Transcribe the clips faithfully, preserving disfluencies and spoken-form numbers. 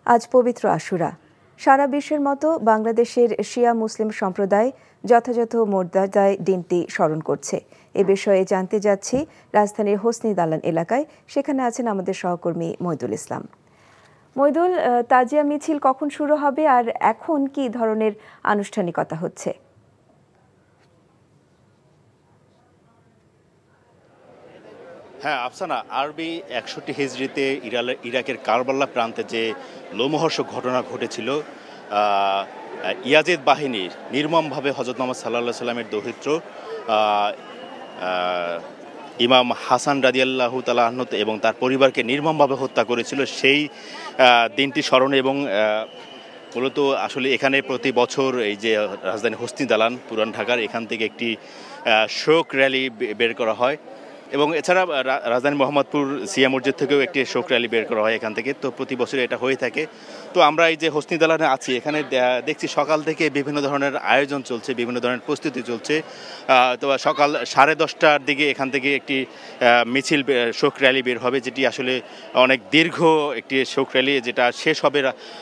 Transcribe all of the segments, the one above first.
আজ পবিত্র আশুরা। সারা বিশ্বের মতো বাংলাদেশের শিয়া মুসলিম সম্প্রদায় যথাযথ মর্যাদায় দিনটি স্মরণ করছে। এ বিষয়ে জানতে যাচ্ছি রাজধানীর হোসনি দালান এলাকায়। সেখানে আছেন আমাদের সহকর্মী মইদুল ইসলাম। মইদুল, তাজিয়া মিছিল কখন শুরু হবে আর এখন কি ধরনের আনুষ্ঠানিকতা হচ্ছে? হ্যাঁ আফসানা, আরবি একষট্টি হিজরিতে ইরাকের কারবাল্লা প্রান্তে যে লোমহর্ষক ঘটনা ঘটেছিল, ইয়াজিদ বাহিনীর নির্মমভাবে হযরত মুহাম্মদ সাল্লাল্লাহু সাল্লামের দৌহিত্র ইমাম হাসান রাদিয়াল্লাহু তাআলা আনহু এবং তার পরিবারকে নির্মমভাবে হত্যা করেছিল, সেই দিনটি স্মরণে এবং মূলত আসলে এখানে প্রতি বছর এই যে রাজধানী হোসনি দালান পুরান ঢাকার এখান থেকে একটি শোক র্যালি বের করা হয় এবং এছাড়া রাজধানী মোহাম্মদপুর সিয়া মসজিদ থেকেও একটি শোক র্যালি বের করা হয় এখান থেকে। তো প্রতি বছর এটা হয়ে থাকে। তো আমরা এই যে হোসনি দালানে আছি, এখানে দেখছি সকাল থেকে বিভিন্ন ধরনের আয়োজন চলছে, বিভিন্ন ধরনের প্রস্তুতি চলছে। তো সকাল সাড়ে দশটার দিকে এখান থেকে একটি মিছিল শোক র্যালি বের হবে, যেটি আসলে অনেক দীর্ঘ একটি শোক র্যালি, যেটা শেষ হবে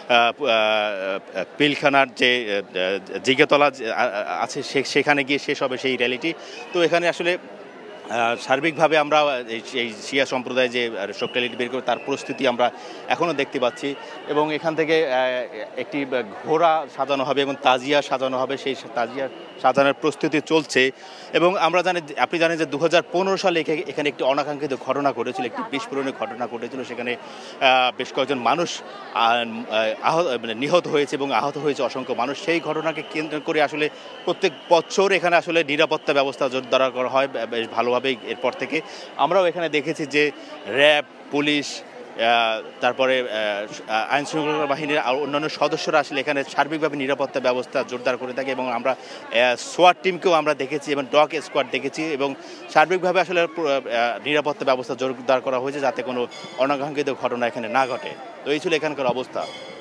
পিলখানার যে জিজ্ঞাতলা আছে সেখানে গিয়ে শেষ হবে সেই র্যালিটি। তো এখানে আসলে সার্বিকভাবে আমরা এই শিয়া সম্প্রদায় যে শোক র্যালিটি বের করে তার প্রস্তুতি আমরা এখনও দেখতে পাচ্ছি এবং এখান থেকে একটি ঘোড়া সাজানো হবে এবং তাজিয়া সাজানো হবে, সেই তাজিয়া সাজানোর প্রস্তুতি চলছে। এবং আমরা জানি, আপনি জানেন যে দু হাজার পনেরো সালে এখানে একটি অনাকাঙ্ক্ষিত ঘটনা ঘটেছিল, একটি বিস্ফোরণের ঘটনা ঘটেছিল। সেখানে বেশ কয়েকজন মানুষ আহত মানে নিহত হয়েছে এবং আহত হয়েছে অসংখ্য মানুষ। সেই ঘটনাকে কেন্দ্র করে আসলে প্রত্যেক বছর এখানে আসলে নিরাপত্তা ব্যবস্থা জোরদার করা হয় বেশ ভালোভাবেই। এরপর থেকে আমরাও এখানে দেখেছি যে র্যাব, পুলিশ, তারপরে আইন শৃঙ্খলা বাহিনীর আর অন্যান্য সদস্যরা আসলে এখানে সার্বিকভাবে নিরাপত্তা ব্যবস্থা জোরদার করে থাকে এবং আমরা সোয়াট টিমকেও আমরা দেখেছি এবং ডগ স্কোয়াড দেখেছি এবং সার্বিকভাবে আসলে নিরাপত্তা ব্যবস্থা জোরদার করা হয়েছে যাতে কোনো অনাকাঙ্ক্ষিত ঘটনা এখানে না ঘটে। তো এই ছিল এখানকার অবস্থা।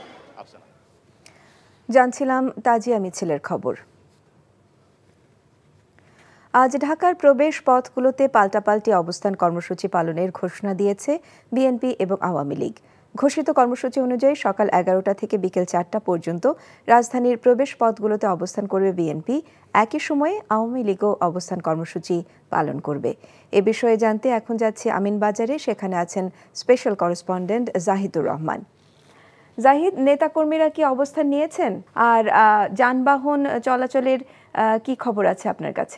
জানছিলাম তাজিয়া মিছিলের খবর। আজ ঢাকার প্রবেশ পথগুলোতে পাল্টাপাল্টি অবস্থান কর্মসূচি পালনের ঘোষণা দিয়েছে বিএনপি এবং আওয়ামী লীগ। ঘোষিত কর্মসূচি অনুযায়ী সকাল এগারোটা থেকে বিকেল চারটা পর্যন্ত রাজধানীর প্রবেশ পথগুলোতে অবস্থান করবে বিএনপি। একই সময়ে আওয়ামী লীগও অবস্থান কর্মসূচি পালন করবে। এ বিষয়ে জানতে এখন যাচ্ছি আমিন বাজারে। সেখানে আছেন স্পেশাল করেসপন্ডেন্ট জাহিদুর রহমান। জাহিদ, নেতাকর্মীরা কি অবস্থান নিয়েছেন আর যানবাহন চলাচলের কি খবর আছে আপনার কাছে?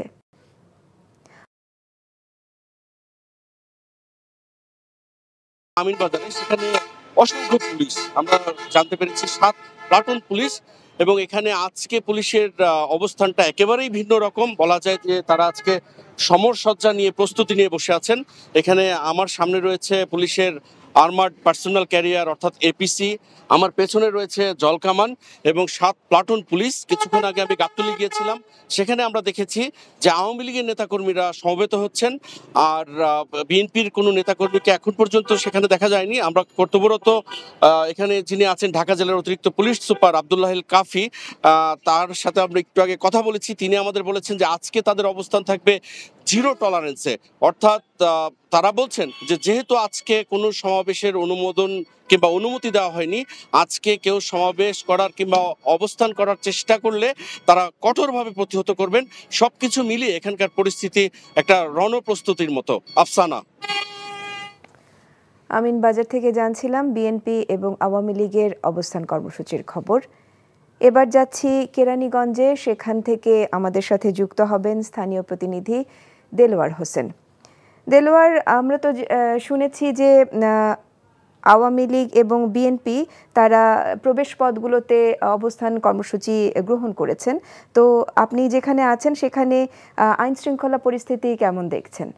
আমিন বাজারে সেখানে অসংখ্য পুলিশ, আমরা জানতে পেরেছি সাত প্লাটুন পুলিশ, এবং এখানে আজকে পুলিশের অবস্থানটা একেবারেই ভিন্ন রকম। বলা যায় যে তারা আজকে সমর সজ্জা নিয়ে প্রস্তুতি নিয়ে বসে আছেন। এখানে আমার সামনে রয়েছে পুলিশের আর্মার্ড পার্সোনাল ক্যারিয়ার অর্থাৎ এপিসি, আমার পেছনে রয়েছে জলকামান এবং সাত প্লাটুন পুলিশ। কিছুক্ষণ আগে আমি গাবতলী গিয়েছিলাম, সেখানে আমরা দেখেছি যে আওয়ামী লীগের নেতাকর্মীরা সমবেত হচ্ছেন, আর বিএনপির কোনো নেতাকর্মীকে এখন পর্যন্ত সেখানে দেখা যায়নি। আমরা কর্তব্যরত এখানে যিনি আছেন ঢাকা জেলার অতিরিক্ত পুলিশ সুপার আব্দুল্লাহিল কাফি, তার সাথে আমরা একটু আগে কথা বলেছি। তিনি আমাদের বলেছেন যে আজকে তাদের অবস্থান থাকবে জিরো টলারেন্সে, অর্থাৎ তারা বলছেন যে যেহেতু আজকে কোনো সমাবেশের অনুমোদন কিংবা অনুমতি দেওয়া হয়নি, আজকে কেউ সমাবেশ করার কিংবা অবস্থান করার চেষ্টা করলে তারা কঠোরভাবে প্রতিহত করবেন। সবকিছু মিলিয়ে এখানকার পরিস্থিতি একটা রণপ্রস্তুতির মতো। আফসানা। আমিন বাজার থেকে জানছিলাম বিএনপি এবং আওয়ামী লীগের অবস্থান কর্মসূচির খবর। এবার যাচ্ছি কেরানীগঞ্জে। সেখান থেকে আমাদের সাথে যুক্ত হবেন স্থানীয় প্রতিনিধি দেলোয়ার হোসেন। দেলোয়ার, আমরা তো শুনেছি যে আওয়ামী লীগ এবং বিএনপি তারা প্রবেশ পথগুলোতে অবস্থান কর্মসূচি গ্রহণ করেছেন। তো আপনি যেখানে আছেন সেখানে আইন শৃঙ্খলা পরিস্থিতি কেমন দেখছেন?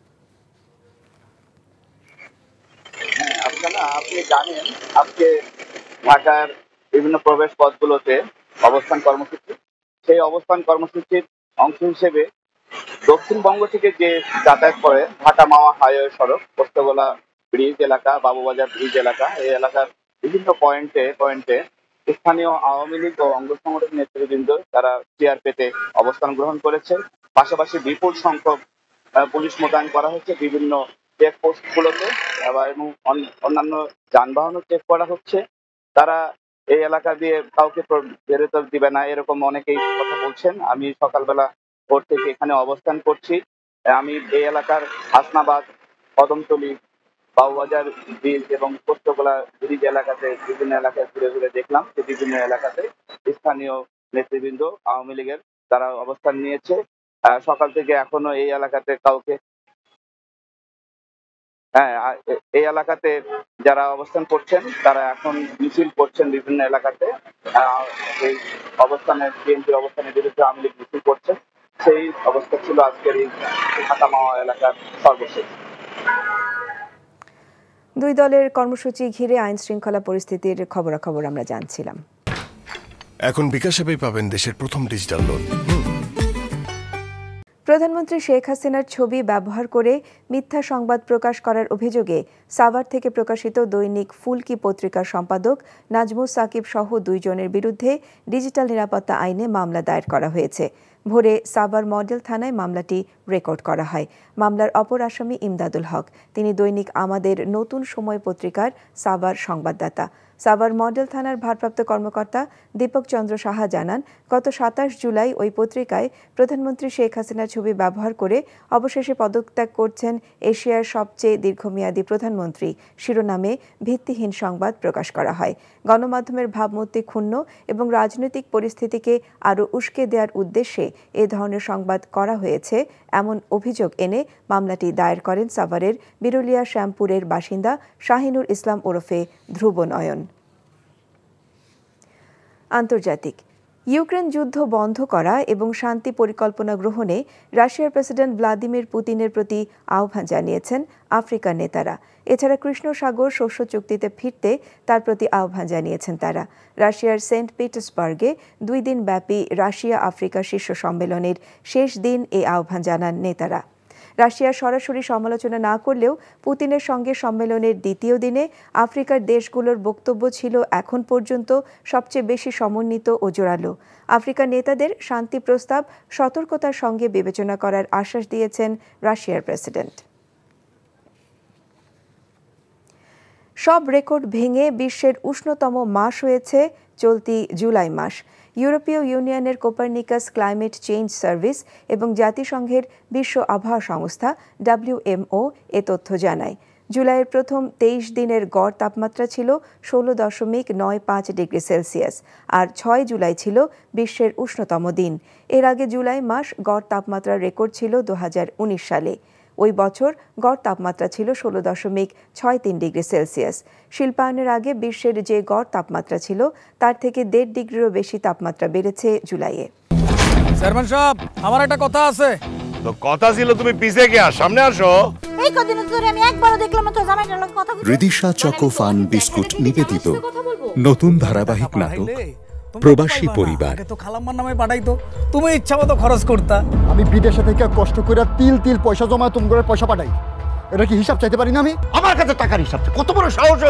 আপনারা আপনি জানেন আজকে ঢাকার বিভিন্ন প্রবেশ পথগুলোতে অবস্থান কর্মসূচি, সেই অবস্থান কর্মসূচির অংশ হিসেবে দক্ষিণবঙ্গ থেকে যে যাতায়াত করে ঢাকা মাওয়া হাইওয়ে সড়ক, পোস্তগোলা ব্রিজ এলাকা, বাবুবাজার ব্রিজ এলাকা, এই এলাকার বিভিন্ন পয়েন্টে পয়েন্টে স্থানীয় আওয়ামী লীগ ও অঙ্গ সংগঠন নেতৃবৃন্দ তারা চেয়ার পেতে অবস্থান গ্রহণ করেছে। পাশাপাশি বিপুল সংখ্যক পুলিশ মোতায়েন করা হচ্ছে বিভিন্ন চেকপোস্টগুলোতে এবং অন্যান্য যানবাহনও চেক করা হচ্ছে। তারা এই এলাকা দিয়ে কাউকে বেরোতে দিবে না, এরকম অনেকেই কথা বলছেন। আমি সকালবেলা ভোর থেকে এখানে অবস্থান করছি। আমি এই এলাকার হাসনাবাদ, কদমতলী, বাউবাজার ব্রিজ এবং পোস্তগোলা ব্রিজ এলাকাতে বিভিন্ন এলাকায় ঘুরে ঘুরে দেখলাম যে বিভিন্ন এলাকাতে স্থানীয় নেতৃবৃন্দ আওয়ামী লীগের তারা অবস্থান নিয়েছে। সকাল থেকে এখনো এই এলাকাতে কাউকে হ্যাঁ এই এলাকাতে যারা অবস্থান করছেন তারা এখন মিছিল করছেন বিভিন্ন এলাকাতে। এই অবস্থানের বিএনপির অবস্থানের বিরুদ্ধে আওয়ামী লীগ মিছিল করছেন, সেই অবস্থা ছিল আজকের এই ঢাকা মাওয়া এলাকার সর্বশেষ। দুই দলের কর্মসূচি ঘিরে আইন শৃঙ্খলা পরিস্থিতির খবরাখবর আমরা জানছিলাম। এখন বিকাশ অ্যাপেই পাবেন দেশের প্রথম ডিজিটাল লোন। প্রধানমন্ত্রী শেখ হাসিনার ছবি ব্যবহার করে মিথ্যা সংবাদ প্রকাশ করার অভিযোগে সাভার থেকে প্রকাশিত দৈনিক ফুলকি পত্রিকার সম্পাদক নাজমুস সাকিব সহ দুইজনের বিরুদ্ধে ডিজিটাল নিরাপত্তা আইনে মামলা দায়ের করা হয়েছে। ভোরে সাভার মডেল থানায় মামলাটি রেকর্ড করা হয়। মামলার অপর আসামি ইমদাদুল হক, তিনি দৈনিক আমাদের নতুন সময় পত্রিকার সাভার সংবাদদাতা। সাভার মডেল থানার ভারপ্রাপ্ত কর্মকর্তা দীপক চন্দ্র সাহা জানান, গত সাতাশ জুলাই ওই পত্রিকায় প্রধানমন্ত্রী শেখ হাসিনার ছবি ব্যবহার করে অবশেষে পদত্যাগ করছেন এশিয়ার সবচেয়ে দীর্ঘমেয়াদী প্রধানমন্ত্রী শিরোনামে ভিত্তিহীন সংবাদ প্রকাশ করা হয়। গণমাধ্যমের ভাবমূর্তি ক্ষুণ্ণ এবং রাজনৈতিক পরিস্থিতিকে আরও উস্কে দেওয়ার উদ্দেশ্যে এ ধরনের সংবাদ করা হয়েছে এমন অভিযোগ এনে মামলাটি দায়ের করেন সাভারের বিরুলিয়া শ্যামপুরের বাসিন্দা শাহিনুর ইসলাম ওরফে ধ্রুব নয়ন। আন্তর্জাতিক ইউক্রেন যুদ্ধ বন্ধ করা এবং শান্তি পরিকল্পনা গ্রহণে রাশিয়ার প্রেসিডেন্ট ভ্লাদিমির পুতিনের প্রতি আহ্বান জানিয়েছেন আফ্রিকার নেতারা। এছাড়া কৃষ্ণ সাগর শস্য চুক্তিতে ফিরতে তার প্রতি আহ্বান জানিয়েছেন তারা। রাশিয়ার সেন্ট পিটার্সবার্গে দুই দিন ব্যাপী রাশিয়া আফ্রিকা শীর্ষ সম্মেলনের শেষ দিন এই আহ্বান জানান নেতারা। রাশিয়ার সরাসরি সমালোচনা না করলেও পুতিনের সঙ্গে সম্মেলনের দ্বিতীয় দিনে আফ্রিকার দেশগুলোর বক্তব্য ছিল এখন পর্যন্ত সবচেয়ে বেশি সমন্বিত ও জোরালো। আফ্রিকার নেতাদের শান্তি প্রস্তাব সতর্কতার সঙ্গে বিবেচনা করার আশ্বাস দিয়েছেন রাশিয়ার প্রেসিডেন্ট। সব রেকর্ড ভেঙে বিশ্বের উষ্ণতম মাস হয়েছে চলতি জুলাই মাস। ইউরোপীয় ইউনিয়নের কোপারনিকাস ক্লাইমেট চেঞ্জ সার্ভিস এবং জাতিসংঘের বিশ্ব আবহাওয়া সংস্থা ডব্লিউএমও এ তথ্য জানায়। জুলাইয়ের প্রথম তেইশ দিনের গড় তাপমাত্রা ছিল ষোলো দশমিক নয় পাঁচ ডিগ্রি সেলসিয়াস, আর ছয় জুলাই ছিল বিশ্বের উষ্ণতম দিন। এর আগে জুলাই মাস গড় তাপমাত্রার রেকর্ড ছিল দু হাজার উনিশ সালে। ওই বছর গড় তাপমাত্রা ছিল ষোলো দশমিক ছয় তিন ডিগ্রি সেলসিয়াস। শিল্পায়নের আগে বিশ্বের যে গড় তাপমাত্রা ছিল তার থেকে দেড় ডিগ্রিরও বেশি তাপমাত্রা বেড়েছে জুলাইয়ে। চেয়ারম্যান সাহেব, আমার একটা কথা আছে। তো কথা ছিল তুমি পিছে গিয়া সামনে আসো। এই কদিন ধরে আমি একবারও দেখলাম না তো জামাইটার লগে কথা বলতে। রিদিশা চকোফান বিস্কুট নিবেদিত নতুন ধারাবাহিক নাটক প্রবাসী পরিবার। তো খালাম্মার নামে পাঠাইতো, তুমি ইচ্ছা মতো খরচ করতা। আমি বিদেশে থেকে কষ্ট করে তিল তিল পয়সা জমা তুমি করে পয়সা পাঠাই, এটা কি হিসাব চাইতে পারি না আমি? আমার কাছে টাকার হিসাব কত বড় সাহস!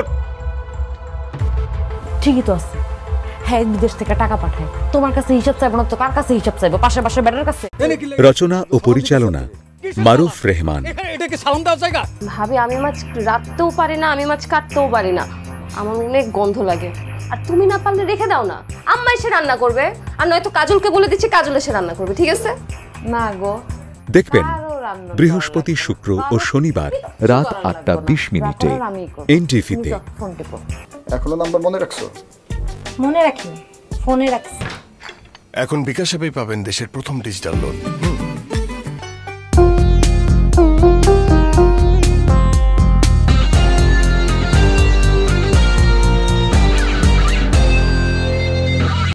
ঠিকই তো আছে, হ্যাঁ বিদেশ থেকে টাকা পাঠায়, তোমার কাছে হিসাব চাইবো না তো কার কাছে হিসাব চাইবো? পাশে পাশে বেটার কাছে। রচনা ও পরিচালনা মারুফ রেহমান। এটা কি সালাম দেওয়ার জায়গা? ভাবি, আমি মাছ রাখতেও পারি না, আমি মাছ কাটতেও পারি না, আমার অনেক গন্ধ লাগে। আর তুমি না পারলে রেখে দাও না, আম্মা এসে রান্না করবে। আর নয়তো কাজলকে বলে দিচ্ছি, কাজল এসে রান্না করবে, ঠিক আছে? না গো, দেখবেন বৃহস্পতি, শুক্র ও শনিবার রাত আটটা বিশ মিনিটে এনটিভিতে। এখনো নাম্বার মনে রাখছো? মনে রাখি, ফোনে রাখছি। এখন বিকাশ অ্যাপেই পাবেন দেশের প্রথম ডিজিটাল লোন।